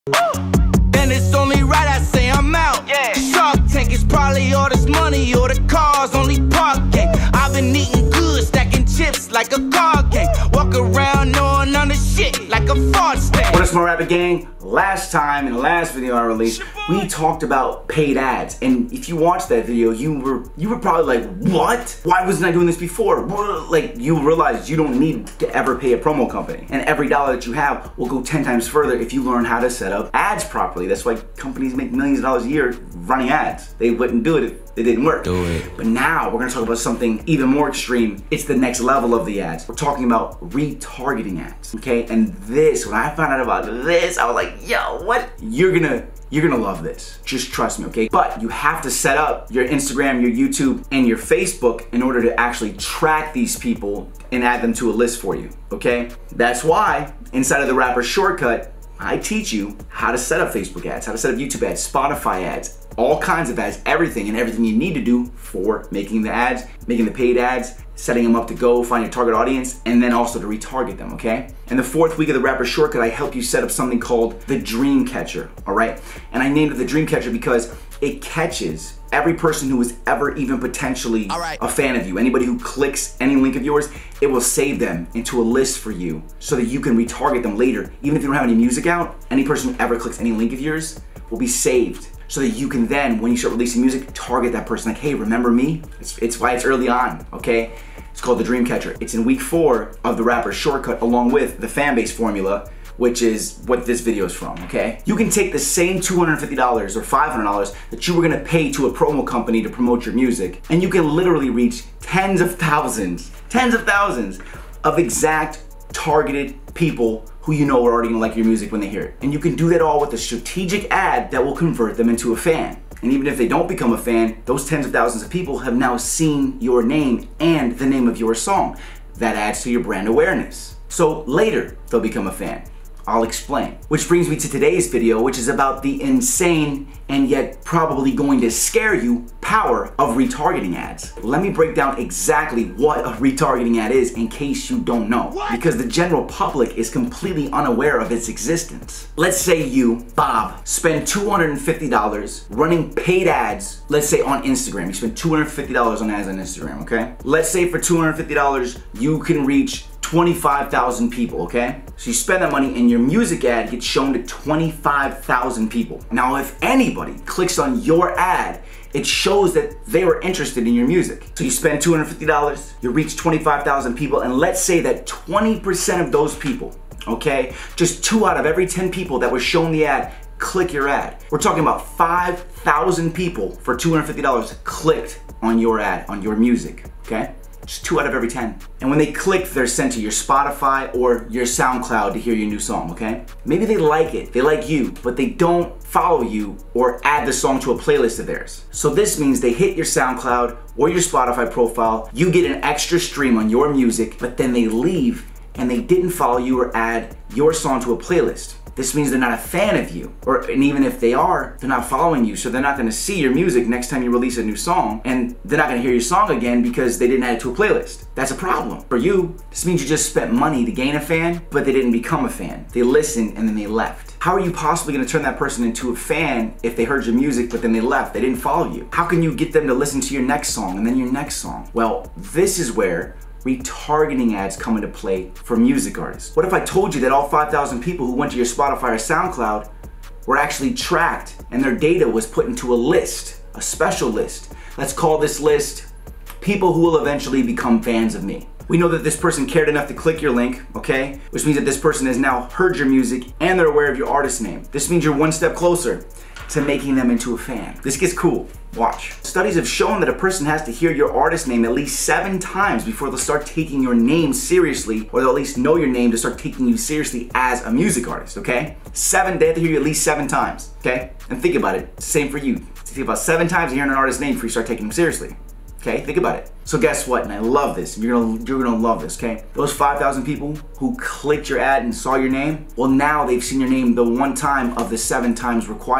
And it's only right I say I'm out. Yeah. Shark Tank is probably all this money or the cars only parking. I've been eating good, stacking chips like a card game. Walk around knowing none of shit like a fraud stand. What is my Rapid Gang? Last time, in the last video I released, we talked about paid ads. And if you watched that video, you were probably like, what? Why wasn't I doing this before? Like, you realize you don't need to ever pay a promo company. And every dollar that you have will go 10 times further if you learn how to set up ads properly. That's why companies make millions of dollars a year running ads. They wouldn't do it if it didn't work. Do it. But now we're gonna talk about something even more extreme. It's the next level of the ads. We're talking about retargeting ads, okay? And this, when I found out about this, I was like, yo, what? You're gonna love this. Just trust me, okay? But you have to set up your Instagram, your YouTube, and your Facebook in order to actually track these people and add them to a list for you, okay? That's why inside of the Rapper Shortcut, I teach you how to set up Facebook ads, how to set up YouTube ads, Spotify ads, all kinds of ads, everything you need to do for making the ads, making the paid ads, setting them up to go find your target audience, and then also to retarget them, okay? In the 4th week of the Rapper Shortcut, I help you set up something called the Dream Catcher, all right? And I named it the Dream Catcher because it catches every person who is ever even potentially a fan of you. Anybody who clicks any link of yours, it will save them into a list for you so that you can retarget them later. Even if you don't have any music out, any person who ever clicks any link of yours will be saved so that you can then, when you start releasing music, target that person like, hey, remember me? It's why it's early on, okay? It's called the Dream Catcher. It's in week 4 of the Rapper Shortcut along with the fan base formula, which is what this video is from, okay? You can take the same $250 or $500 that you were gonna pay to a promo company to promote your music, and you can literally reach tens of thousands of exact targeted people who you know are already gonna like your music when they hear it. And you can do that all with a strategic ad that will convert them into a fan. And even if they don't become a fan, those tens of thousands of people have now seen your name and the name of your song. That adds to your brand awareness. So later, they'll become a fan. I'll explain. Which brings me to today's video, which is about the insane and yet probably going to scare you power of retargeting ads. Let me break down exactly what a retargeting ad is in case you don't know. Because the general public is completely unaware of its existence. Let's say you, Bob, spend $250 running paid ads, let's say on Instagram. You spend $250 on ads on Instagram, okay? Let's say for $250, you can reach 25,000 people, okay? So you spend that money and your music ad gets shown to 25,000 people. Now, if anybody clicks on your ad, it shows that they were interested in your music. So you spend $250, you reach 25,000 people, and let's say that 20% of those people, okay, just 2 out of every 10 people that were shown the ad click your ad. We're talking about 5,000 people for $250 clicked on your ad, on your music, okay? Just 2 out of every 10. And when they click, they're sent to your Spotify or your SoundCloud to hear your new song, okay? Maybe they like it, they like you, but they don't follow you or add the song to a playlist of theirs. So this means they hit your SoundCloud or your Spotify profile, you get an extra stream on your music, but then they leave and they didn't follow you or add your song to a playlist. This means they're not a fan of you, and even if they are, they're not following you, so they're not gonna see your music next time you release a new song, and they're not gonna hear your song again because they didn't add it to a playlist. That's a problem. For you, this means you just spent money to gain a fan, but they didn't become a fan. They listened and then they left. How are you possibly gonna turn that person into a fan if they heard your music but then they left, they didn't follow you? How can you get them to listen to your next song and then your next song? Well, this is where retargeting ads come into play for music artists. What if I told you that all 5,000 people who went to your Spotify or SoundCloud were actually tracked and their data was put into a list, a special list? Let's call this list people who will eventually become fans of me. We know that this person cared enough to click your link, okay? Which means that this person has now heard your music and they're aware of your artist name. This means you're one step closer to making them into a fan. This gets cool. Watch. Studies have shown that a person has to hear your artist name at least 7 times before they'll start taking your name seriously, or they'll at least know your name to start taking you seriously as a music artist, okay? They have to hear you at least 7 times, okay? And think about it, it's the same for you. Think about 7 times hearing an artist's name before you start taking them seriously. Okay, think about it. So guess what, and I love this, you're gonna love this, okay? Those 5,000 people who clicked your ad and saw your name, well now they've seen your name the 1 time of the 7 times required.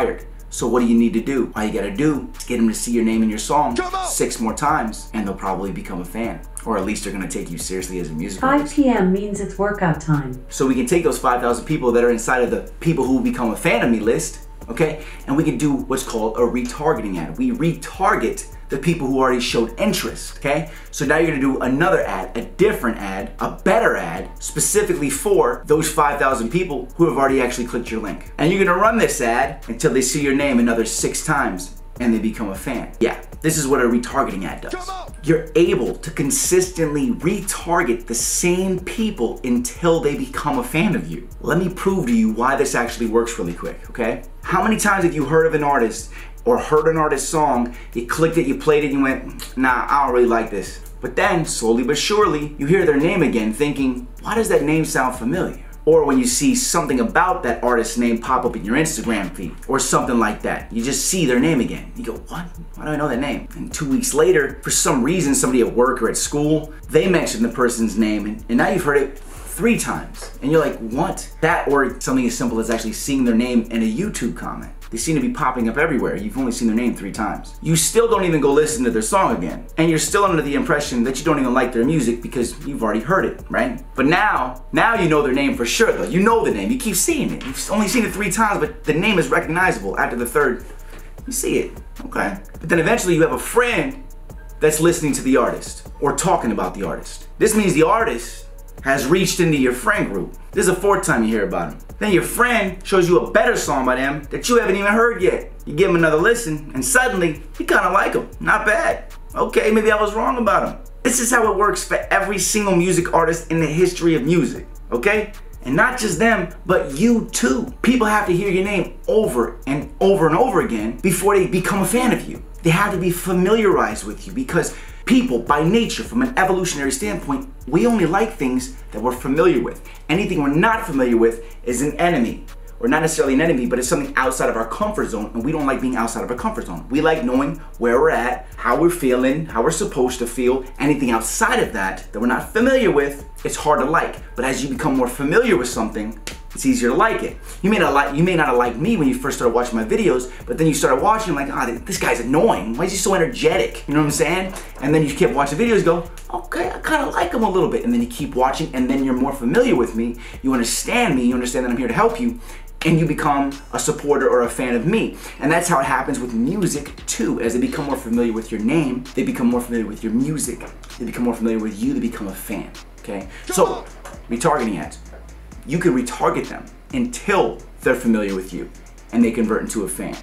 So what do you need to do? All you gotta do is get them to see your name in your song 6 more times, and they'll probably become a fan. Or at least they're gonna take you seriously as a music artist. 5 p.m. means it's workout time. So we can take those 5,000 people that are inside of the people who become a fan of me list, okay? And we can do what's called a retargeting ad. We retarget the people who already showed interest, okay? So now you're gonna do another ad, a different ad, a better ad, specifically for those 5,000 people who have already actually clicked your link. And you're gonna run this ad until they see your name another 6 times and they become a fan. Yeah, this is what a retargeting ad does. You're able to consistently retarget the same people until they become a fan of you. Let me prove to you why this actually works really quick, okay? How many times have you heard of an artist or heard an artist's song, you clicked it, you played it, and you went, nah, I don't really like this. But then, slowly but surely, you hear their name again thinking, why does that name sound familiar? Or when you see something about that artist's name pop up in your Instagram feed, or something like that. You just see their name again. You go, what? Why do I know that name? And 2 weeks later, for some reason, somebody at work or at school, they mentioned the person's name, and now you've heard it 3 times. And you're like, what? That, or something as simple as actually seeing their name in a YouTube comment. They seem to be popping up everywhere. You've only seen their name 3 times. You still don't even go listen to their song again. And you're still under the impression that you don't even like their music because you've already heard it, right? But now you know their name for sure though. You know the name, you keep seeing it. You've only seen it 3 times, but the name is recognizable after the 3rd. You see it, okay. But then eventually you have a friend that's listening to the artist or talking about the artist. This means the artist has reached into your friend group. This is the 4th time you hear about him. Then your friend shows you a better song by them that you haven't even heard yet. You give him another listen, and suddenly, you kind of like him. Not bad. Okay, maybe I was wrong about him. This is how it works for every single music artist in the history of music, okay? And not just them, but you too. People have to hear your name over and over and over again before they become a fan of you. They have to be familiarized with you because people, by nature, from an evolutionary standpoint, we only like things that we're familiar with. Anything we're not familiar with is an enemy. Or not necessarily an enemy, but it's something outside of our comfort zone, and we don't like being outside of our comfort zone. We like knowing where we're at, how we're feeling, how we're supposed to feel. Anything outside of that we're not familiar with, it's hard to like. But as you become more familiar with something, it's easier to like it. You may not have liked me when you first started watching my videos, but then you started watching like, this guy's annoying. Why is he so energetic? You know what I'm saying? And then you kept watching videos and go, okay, I kind of like him a little bit. And then you keep watching, and then you're more familiar with me. You understand me. You understand that I'm here to help you. And you become a supporter or a fan of me. And that's how it happens with music too. As they become more familiar with your name, they become more familiar with your music. They become more familiar with you, they become a fan, okay? So, retargeting ads. You can retarget them until they're familiar with you and they convert into a fan.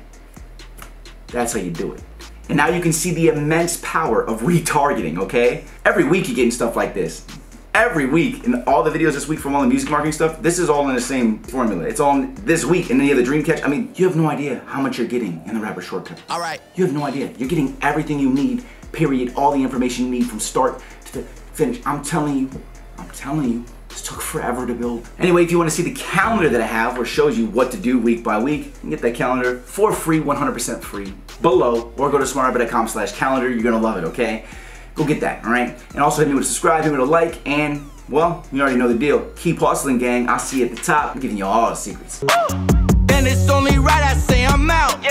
That's how you do it. And now you can see the immense power of retargeting, okay? Every week you're getting stuff like this. Every week, in all the videos this week from all the music marketing stuff, this is all in the same formula. It's all in this week, and then you have the dream catch. I mean, you have no idea how much you're getting in the Rapper Shortcut. All right. You have no idea. You're getting everything you need, period. All the information you need from start to finish. I'm telling you, this took forever to build. Anyway, if you want to see the calendar that I have, where it shows you what to do week by week, you can get that calendar for free, 100% free, below, or go to smartrabbit.com/calendar. You're gonna love it, okay? Go get that, all right? And also hit me with a subscribe, hit me with a like, and, well, you already know the deal. Keep hustling, gang. I'll see you at the top. I'm giving you all the secrets. And it's only right I say I'm out.